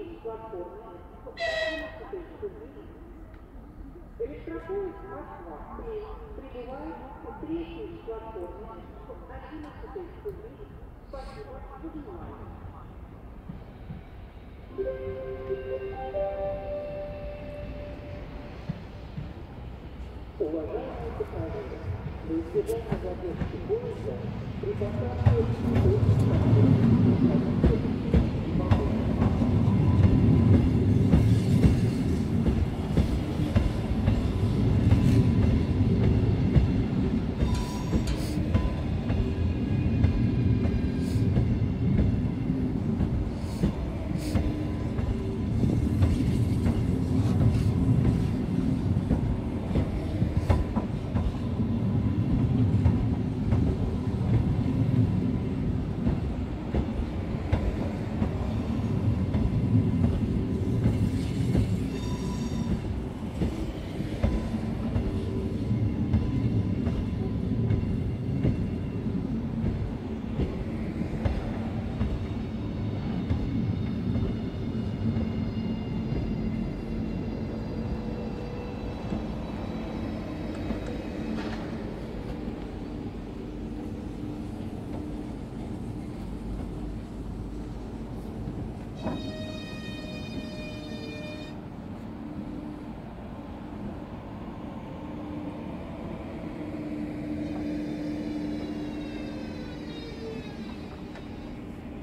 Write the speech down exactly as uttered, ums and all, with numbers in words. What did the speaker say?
с платформы в одиннадцатой ступени. Электропоезд Москва прибывает в третьей платформе в одиннадцатой ступени. Спасибо за внимание. Уважаемые пассажиры, для избежания задержки поезда при посадке